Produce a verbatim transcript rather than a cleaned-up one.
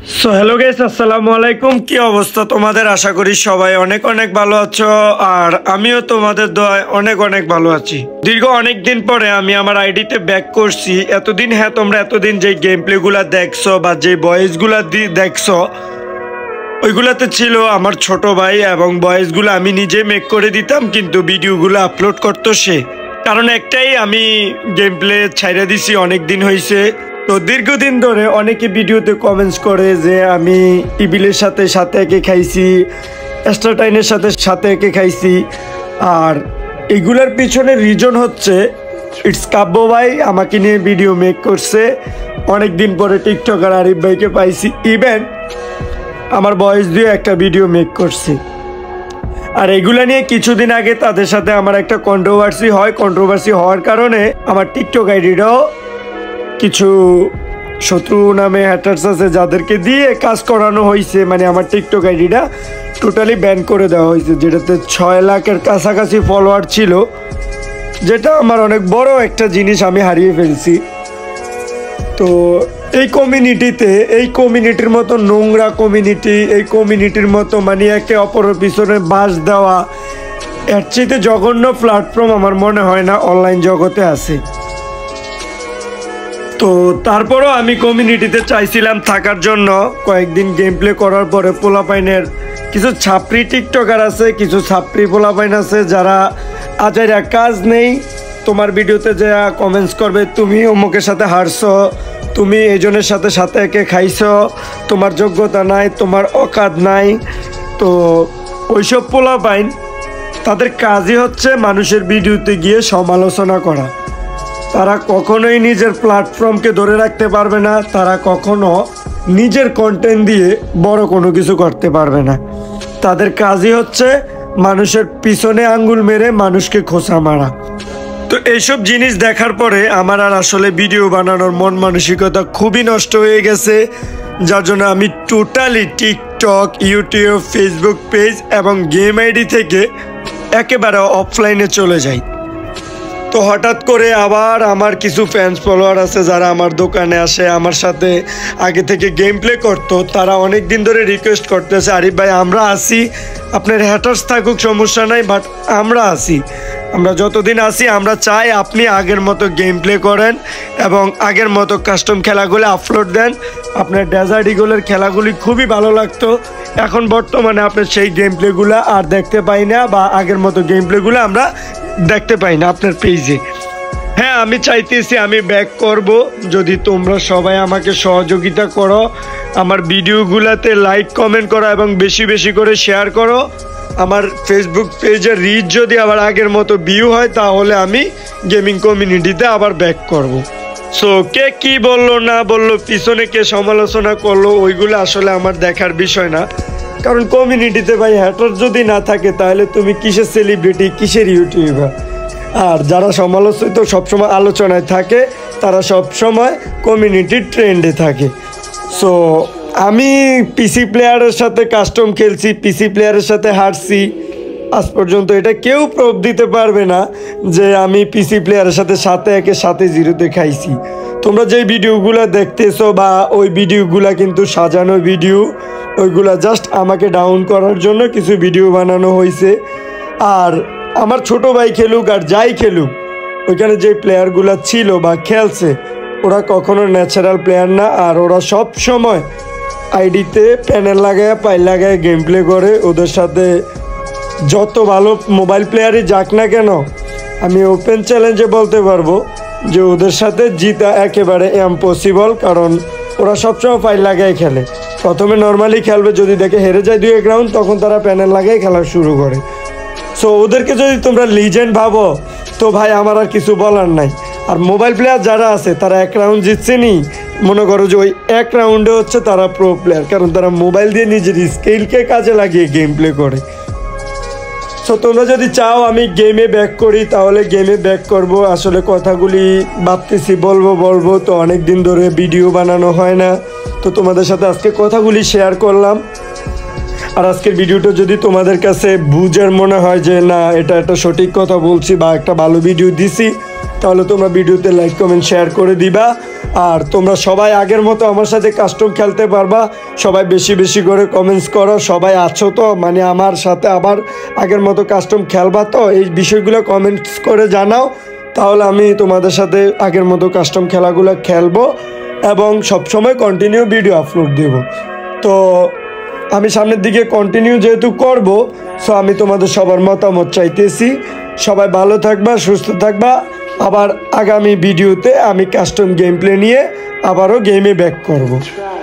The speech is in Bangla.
সো হ্যালো গাইস, আসসালামু আলাইকুম। কি অবস্থা তোমাদের? আশা করি সবাই অনেক অনেক ভালো আছো, আর আমিও তোমাদের দোয়ায় অনেক অনেক ভালো আছি। দীর্ঘ অনেক দিন পরে আমি আমার আইডিতে ব্যাক করছি। এতদিন হ্যাঁ তোমরা এতদিন যে গেম প্লেগুলা দেখছো বা যে ভয়েসগুলা দেখছো ওইগুলাতে ছিল আমার ছোট ভাই, এবং ভয়েসগুলো আমি নিজে মেক করে দিতাম, কিন্তু ভিডিওগুলো আপলোড করতো সে। কারণ একটাই, আমি গেম প্লে ছাইড়া দিছি, অনেক দিন হয়েছে। তো দীর্ঘদিন ধরে অনেকে ভিডিওতে কমেন্টস করে যে আমি ইবিলের সাথে সাথে একে খাইছি, এস্টারটাইনের সাথে সাথে একে খাইছি। আর এগুলার পিছনে রিজন হচ্ছে ইটস কাব্য ভাই আমাকে নিয়ে ভিডিও মেক করছে। অনেক দিন পরে টিকটকার আরিফ ভাইকে পাইছি, ইভেন আমার ভয়েস দিয়ে একটা ভিডিও মেক করছি। আর এগুলা নিয়ে কিছুদিন আগে তাদের সাথে আমার একটা কন্ট্রোভার্সি হয়। কন্ট্রোভার্সি হওয়ার কারণে আমার টিকটক আইডিটাও কিছু শত্রু নামে হ্যাটার্স আছে যাদেরকে দিয়ে কাজ করানো হয়েছে, মানে আমার টিকটক আইডিটা টোটালি ব্যান করে দেওয়া হয়েছে, যেটাতে ছয় লাখের কাছাকাছি ফলোয়ার ছিল, যেটা আমার অনেক বড় একটা জিনিস আমি হারিয়ে ফেলছি। তো এই কমিউনিটিতে, এই কমিউনিটির মতো নোংরা কমিউনিটি, এই কমিউনিটির মতো মানে একে অপরের পিছনে বাস দেওয়া, এর চেয়ে জঘন্য প্ল্যাটফর্ম আমার মনে হয় না অনলাইন জগতে আছে। তো তারপরও আমি কমিউনিটিতে চাইছিলাম থাকার জন্য। কয়েকদিন গেম প্লে করার পরে পোলাপাইনের কিছু ছাপড়ি টিকটকার আছে, কিছু ছাপড়ি পোলাপাইন আছে যারা আজাইরা কাজ নেই, তোমার ভিডিওতে যা কমেন্টস করবে তুমি অমুকের সাথে হারছো, তুমি এইজনের সাথে সাথে একে খাইছো, তোমার যোগ্যতা নাই, তোমার অকাত নাই। তো ওইসব পোলাপাইন তাদের কাজই হচ্ছে মানুষের ভিডিওতে গিয়ে সমালোচনা করা। তারা কখনোই নিজের প্ল্যাটফর্মকে ধরে রাখতে পারবে না, তারা কখনো নিজের কন্টেন্ট দিয়ে বড় কোনো কিছু করতে পারবে না। তাদের কাজই হচ্ছে মানুষের পিছনে আঙ্গুল মেরে মানুষকে খোঁচা মারা। তো এইসব জিনিস দেখার পরে আমার আর আসলে ভিডিও বানানোর মন মানসিকতা খুবই নষ্ট হয়ে গেছে, যার জন্য আমি totally TikTok, YouTube, Facebook page এবং গেম আইডি থেকে একেবারে অফলাইনে চলে যাই। তো হঠাৎ করে আবার আমার কিছু ফ্যান্স ফলোয়ার আছে যারা আমার দোকানে আসে, আমার সাথে আগে থেকে গেম প্লে করতো, তারা অনেক দিন ধরে রিকোয়েস্ট করতেছে আরিফ ভাই আমরা আসি, আপনার হ্যাটার্স থাকুক সমস্যা নাই, বাট আমরা আসি, আমরা যতদিন আসি আমরা চাই আপনি আগের মতো গেম প্লে করেন এবং আগের মতো কাস্টম খেলাগুলো আপলোড দেন। আপনার ডেজার্ট ইগলের খেলাগুলি খুবই ভালো লাগতো, এখন বর্তমানে আপনার সেই গেম প্লেগুলো আর দেখতে পাই না, বা আগের মতো গেম প্লেগুলো আমরা দেখতে পাই না আপনার পেজে। হ্যাঁ আমি চাইতেছি আমি ব্যাক করব, যদি তোমরা সবাই আমাকে সহযোগিতা করো, আমার ভিডিওগুলোতে লাইক কমেন্ট করো এবং বেশি বেশি করে শেয়ার করো। আমার ফেসবুক পেজের রিচ যদি আবার আগের মতো ভিউ হয় তাহলে আমি গেমিং কমিউনিটিতে আবার ব্যাক করব। সো কে কি বললো না বললো, পিছনে কে সমালোচনা করলো, ওইগুলো আসলে আমার দেখার বিষয় না। কারণ কমিউনিটিতে ভাই হ্যাটার যদি না থাকে তাহলে তুমি কিসের সেলিব্রিটি, কিসের ইউটিউবার? আর যারা সমালোচিত সবসময় আলোচনায় থাকে তারা সবসময় কমিউনিটির ট্রেন্ডে থাকে। সো আমি পিসি প্লেয়ারের সাথে কাস্টম খেলছি, পিসি প্লেয়ারের সাথে হারছি, আজ পর্যন্ত এটা কেউ প্রুফ দিতে পারবে না যে আমি পিসি প্লেয়ারের সাথে সাথে একে সাথে জিরোতে খাইছি। তোমরা যে ভিডিওগুলো দেখতেছো বা ওই ভিডিওগুলো কিন্তু সাজানো ভিডিও, ওইগুলা জাস্ট আমাকে ডাউন করার জন্য কিছু ভিডিও বানানো হয়েছে। আর আমার ছোট ভাই খেলুক আর যাই খেলুক, ওইখানে যে প্লেয়ারগুলো ছিল বা খেলছে ওরা কখনো ন্যাচারাল প্লেয়ার না, আর ওরা সব সময় আইডিতে প্যানেল লাগায় পাইল লাগায় গেম প্লে করে। ওদের সাথে যত ভালো মোবাইল প্লেয়ারই যাক না কেন, আমি ওপেন চ্যালেঞ্জে বলতে পারবো যে ওদের সাথে জিতা একেবারে ইম্পসিবল, কারণ ওরা সবসময় ফাইল লাগায় খেলে। প্রথমে নর্মালি খেলবে, যদি দেখে হেরে যায় দুই এক রাউন্ড তখন তারা প্যানেল লাগায় খেলা শুরু করে। সো ওদেরকে যদি তোমরা লিজেন্ড ভাবো তো ভাই আমার আর কিছু বলার নাই। আর মোবাইল প্লেয়ার যারা আছে তারা এক রাউন্ড জিতছে নি, মনে করো যে ওই এক রাউন্ডে হচ্ছে তারা প্রো প্লেয়ার, কারণ তারা মোবাইল দিয়ে নিজের স্কিলকে কাজে লাগিয়ে গেম প্লে করে। সো তোমরা যদি চাও আমি গেমে ব্যাক করি তাহলে গেমে ব্যাক করব। আসলে কথাগুলি ভাবতেছি বলবো বলবো তো অনেক দিন ধরে ভিডিও বানানো হয় না, তো তোমাদের সাথে আজকে কথাগুলি শেয়ার করলাম। আর আজকের ভিডিওটা যদি তোমাদের কাছে বুঝার মনে হয় যে না এটা একটা সঠিক কথা বলছি বা একটা ভালো ভিডিও দিছি, তাহলে তোমরা ভিডিওতে লাইক কমেন্ট শেয়ার করে দিবা। আর তোমরা সবাই আগের মতো আমার সাথে কাস্টম খেলতে পারবা, সবাই বেশি বেশি করে কমেন্টস করো। সবাই আছো তো, মানে আমার সাথে আবার আগের মতো কাস্টম খেলবা তো, এই বিষয়গুলো কমেন্টস করে জানাও, তাহলে আমি তোমাদের সাথে আগের মতো কাস্টম খেলাগুলো খেলবো এবং সবসময় কন্টিনিউ ভিডিও আপলোড দেব। তো আমি সামনের দিকে কন্টিনিউ যেহেতু করব, সো আমি তোমাদের সবার মতামত চাইতেছি। সবাই ভালো থাকবা, সুস্থ থাকবা। আবার আগামী ভিডিওতে আমি কাস্টম গেম প্লে নিয়ে আবারও গেমে ব্যাক করব।